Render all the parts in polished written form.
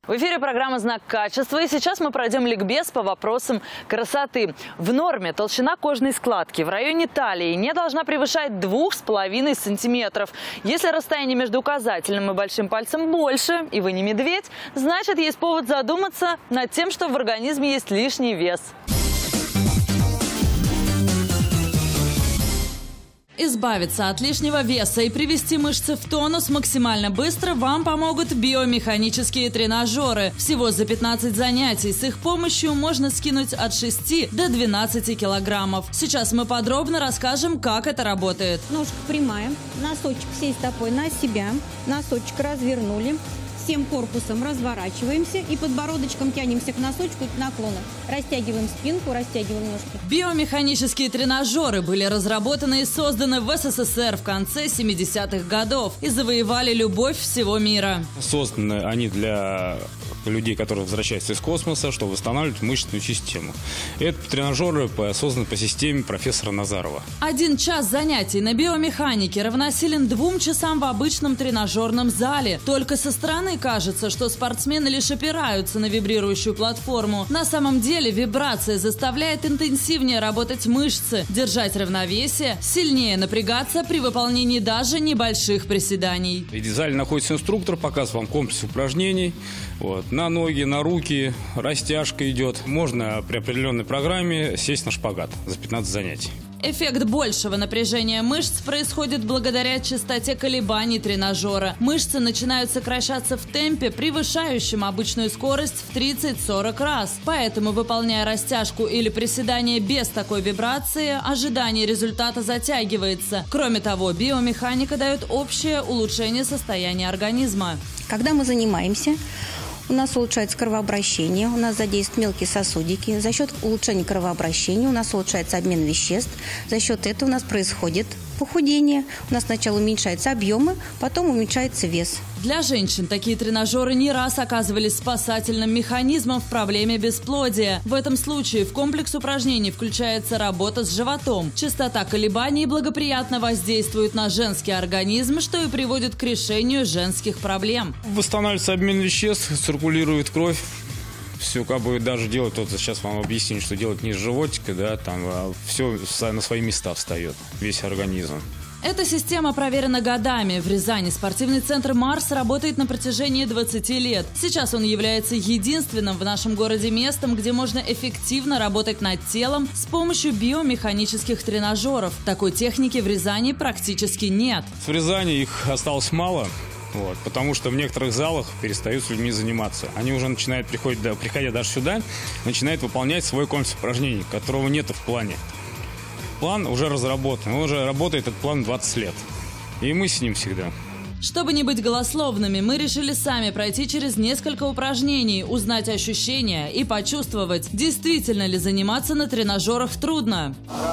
В эфире программа «Знак качества», и сейчас мы пройдем ликбез по вопросам красоты. В норме толщина кожной складки в районе талии не должна превышать 2,5 сантиметров. Если расстояние между указательным и большим пальцем больше, и вы не медведь, значит, есть повод задуматься над тем, что в организме есть лишний вес. Избавиться от лишнего веса и привести мышцы в тонус максимально быстро вам помогут биомеханические тренажеры. Всего за 15 занятий с их помощью можно скинуть от 6 до 12 килограммов. Сейчас мы подробно расскажем, как это работает. Ножка прямая, носочек всей стопой на себя, носочек развернули. Всем корпусом разворачиваемся и подбородочком тянемся к носочку и к наклону. Растягиваем спинку, растягиваем ножки. Биомеханические тренажеры были разработаны и созданы в СССР в конце 70-х годов и завоевали любовь всего мира. Созданы они для людей, которые возвращаются из космоса, чтобы восстанавливать мышечную систему. Это тренажеры созданы по системе профессора Назарова. 1 час занятий на биомеханике равносилен 2 часам в обычном тренажерном зале. Только со стороны кажется, что спортсмены лишь опираются на вибрирующую платформу. На самом деле вибрация заставляет интенсивнее работать мышцы, держать равновесие, сильнее напрягаться при выполнении даже небольших приседаний. В зале находится инструктор, показывает вам комплекс упражнений. На ноги, на руки, растяжка идет. Можно при определенной программе сесть на шпагат за 15 занятий. Эффект большего напряжения мышц происходит благодаря частоте колебаний тренажера. Мышцы начинают сокращаться в темпе, превышающем обычную скорость в 30-40 раз. Поэтому, выполняя растяжку или приседание без такой вибрации, ожидание результата затягивается. Кроме того, биомеханика дает общее улучшение состояния организма. Когда мы занимаемся, у нас улучшается кровообращение, у нас задействуют мелкие сосудики. За счет улучшения кровообращения у нас улучшается обмен веществ. За счет этого у нас происходит похудение. У нас сначала уменьшаются объемы, потом уменьшается вес. Для женщин такие тренажеры не раз оказывались спасательным механизмом в проблеме бесплодия. В этом случае в комплекс упражнений включается работа с животом. Частота колебаний благоприятно воздействует на женский организм, что и приводит к решению женских проблем. Восстанавливается обмен веществ, циркулирует кровь. Все даже делать, сейчас вам объясню, что делать ниже животика, все на свои места встает, весь организм. Эта система проверена годами. В Рязани спортивный центр «Марс» работает на протяжении 20 лет. Сейчас он является единственным в нашем городе местом, где можно эффективно работать над телом с помощью биомеханических тренажеров. Такой техники в Рязани практически нет. В Рязани их осталось мало. Потому что в некоторых залах перестают с людьми заниматься. Они уже начинают, приходя даже сюда, начинают выполнять свой комплекс упражнений, которого нет в плане. План уже разработан, он уже работает, этот план 20 лет. И мы с ним всегда. Чтобы не быть голословными, мы решили сами пройти через несколько упражнений, узнать ощущения и почувствовать, действительно ли заниматься на тренажерах трудно.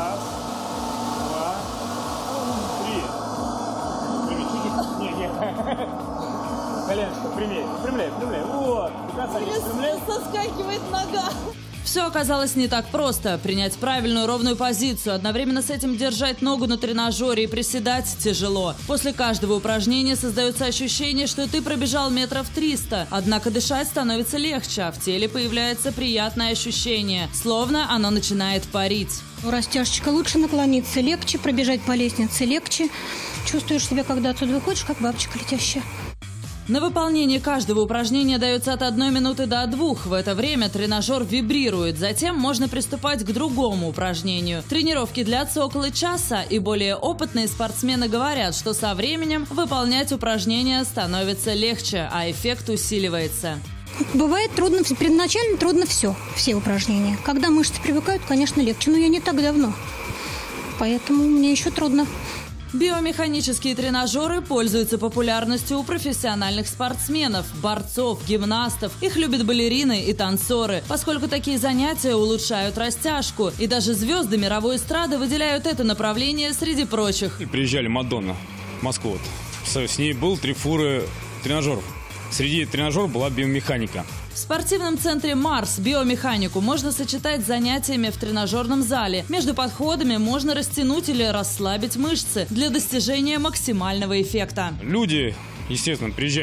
Коленочку прямее. Вот. Соскакивает нога. Все оказалось не так просто. Принять правильную ровную позицию, одновременно с этим держать ногу на тренажере и приседать тяжело. После каждого упражнения создается ощущение, что ты пробежал метров 300. Однако дышать становится легче, а в теле появляется приятное ощущение, словно оно начинает парить. Растяжечка лучше наклониться, легче пробежать по лестнице, легче. Чувствуешь себя, когда отсюда выходишь, как бабочка летящая. На выполнение каждого упражнения дается от 1 минуты до 2. В это время тренажер вибрирует. Затем можно приступать к другому упражнению. Тренировки длятся около часа, и более опытные спортсмены говорят, что со временем выполнять упражнения становится легче, а эффект усиливается. Бывает трудно, первоначально трудно все упражнения. Когда мышцы привыкают, конечно, легче, но я не так давно, поэтому мне еще трудно. Биомеханические тренажеры пользуются популярностью у профессиональных спортсменов, борцов, гимнастов. Их любят балерины и танцоры, поскольку такие занятия улучшают растяжку. И даже звезды мировой эстрады выделяют это направление среди прочих. Приезжали Мадонна в Москву. С ней был 3 фуры тренажеров. Среди тренажеров была биомеханика. В спортивном центре «Марс» биомеханику можно сочетать с занятиями в тренажерном зале. Между подходами можно растянуть или расслабить мышцы для достижения максимального эффекта. Люди, естественно, приезжают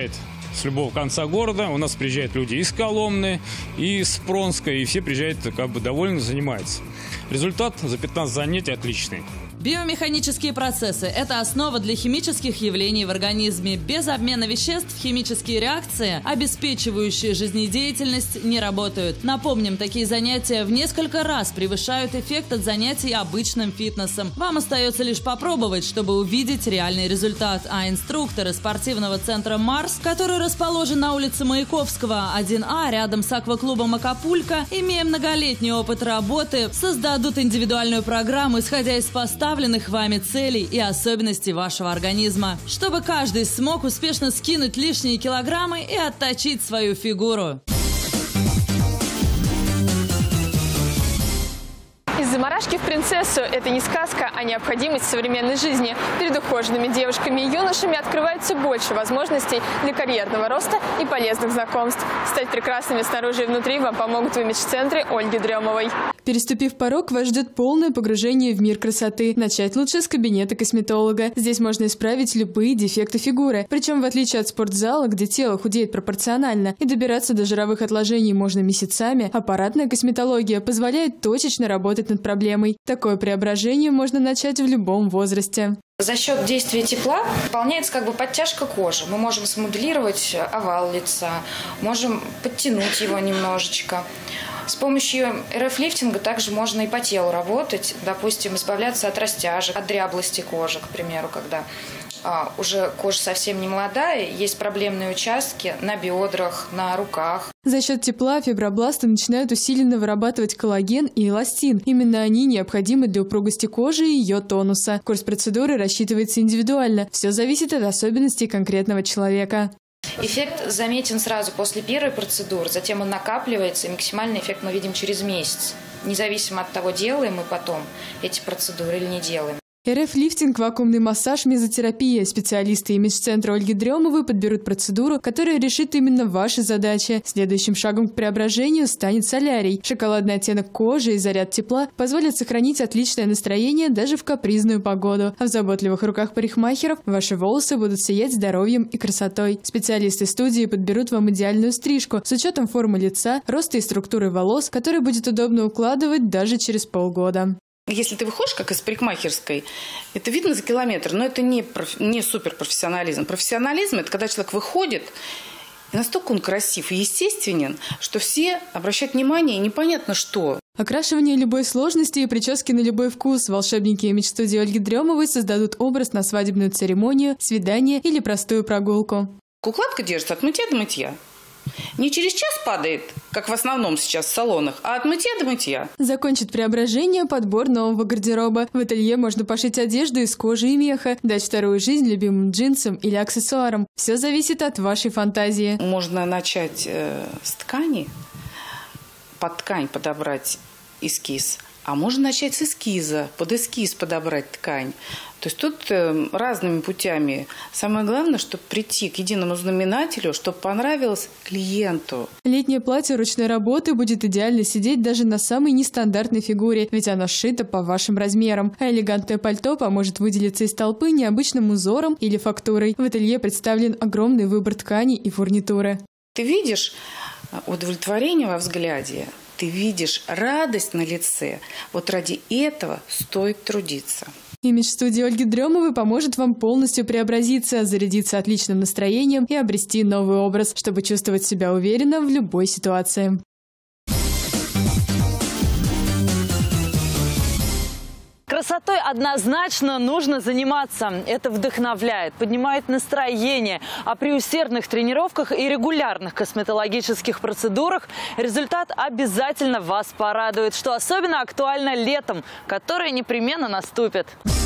с любого конца города. У нас приезжают люди из Коломны, и из Пронска, и все приезжают как бы довольны, занимаются. Результат за 15 занятий отличный. Биомеханические процессы – это основа для химических явлений в организме. Без обмена веществ химические реакции, обеспечивающие жизнедеятельность, не работают. Напомним, такие занятия в несколько раз превышают эффект от занятий обычным фитнесом. Вам остается лишь попробовать, чтобы увидеть реальный результат. А инструкторы спортивного центра «Марс», который расположен на улице Маяковского, 1А, рядом с акваклубом «Акапулько», имея многолетний опыт работы, создадут индивидуальную программу, исходя из поставленных вами целей и особенностей вашего организма, чтобы каждый смог успешно скинуть лишние килограммы и отточить свою фигуру. Из заморашки в принцессу – это не сказка, а необходимость современной жизни. Перед ухоженными девушками и юношами открывается больше возможностей для карьерного роста и полезных знакомств. Стать прекрасными снаружи и внутри вам помогут в имидж-центре Ольги Дремовой. Переступив порог, вас ждет полное погружение в мир красоты. Начать лучше с кабинета косметолога. Здесь можно исправить любые дефекты фигуры. Причем, в отличие от спортзала, где тело худеет пропорционально, и добираться до жировых отложений можно месяцами, аппаратная косметология позволяет точечно работать над проблемой. Такое преображение можно начать в любом возрасте. За счет действия тепла выполняется как бы подтяжка кожи. Мы можем смоделировать овал лица, можем подтянуть его немножечко. С помощью РФ-лифтинга также можно и по телу работать, допустим, избавляться от растяжек, от дряблости кожи, к примеру, когда уже кожа совсем не молодая, есть проблемные участки на бедрах, на руках. За счет тепла фибробласты начинают усиленно вырабатывать коллаген и эластин. Именно они необходимы для упругости кожи и ее тонуса. Курс процедуры рассчитывается индивидуально. Все зависит от особенностей конкретного человека. Эффект заметен сразу после первой процедуры, затем он накапливается, и максимальный эффект мы видим через месяц, независимо от того, делаем мы потом эти процедуры или не делаем. РФ-лифтинг, вакуумный массаж, мезотерапия. Специалисты имидж-центра Ольги Дремовой подберут процедуру, которая решит именно ваши задачи. Следующим шагом к преображению станет солярий. Шоколадный оттенок кожи и заряд тепла позволят сохранить отличное настроение даже в капризную погоду. А в заботливых руках парикмахеров ваши волосы будут сиять здоровьем и красотой. Специалисты студии подберут вам идеальную стрижку с учетом формы лица, роста и структуры волос, который будет удобно укладывать даже через полгода. Если ты выходишь, как из парикмахерской, это видно за километр, но это не суперпрофессионализм. Профессионализм – это когда человек выходит, и настолько он красив и естественен, что все обращают внимание, и непонятно что. Окрашивание любой сложности и прически на любой вкус. Волшебники имидж-студии Ольги Дремовой создадут образ на свадебную церемонию, свидание или простую прогулку. Укладка держится от мытья до мытья. Не через час падает, как в основном сейчас в салонах, а от мытья до мытья. Закончит преображение подбор нового гардероба. В ателье можно пошить одежду из кожи и меха, дать вторую жизнь любимым джинсам или аксессуарам. Все зависит от вашей фантазии. Можно начать с ткани, под ткань подобрать эскиз. А можно начать с эскиза, под эскиз подобрать ткань. То есть тут разными путями. Самое главное, чтобы прийти к единому знаменателю, чтобы понравилось клиенту. Летнее платье ручной работы будет идеально сидеть даже на самой нестандартной фигуре, ведь оно сшито по вашим размерам. А элегантное пальто поможет выделиться из толпы необычным узором или фактурой. В ателье представлен огромный выбор тканей и фурнитуры. Ты видишь удовлетворение во взгляде, ты видишь радость на лице. Вот ради этого стоит трудиться. Имидж-студия Ольги Дремовой поможет вам полностью преобразиться, зарядиться отличным настроением и обрести новый образ, чтобы чувствовать себя уверенно в любой ситуации. Красотой однозначно нужно заниматься. Это вдохновляет, поднимает настроение. А при усердных тренировках и регулярных косметологических процедурах результат обязательно вас порадует, что особенно актуально летом, которое непременно наступит.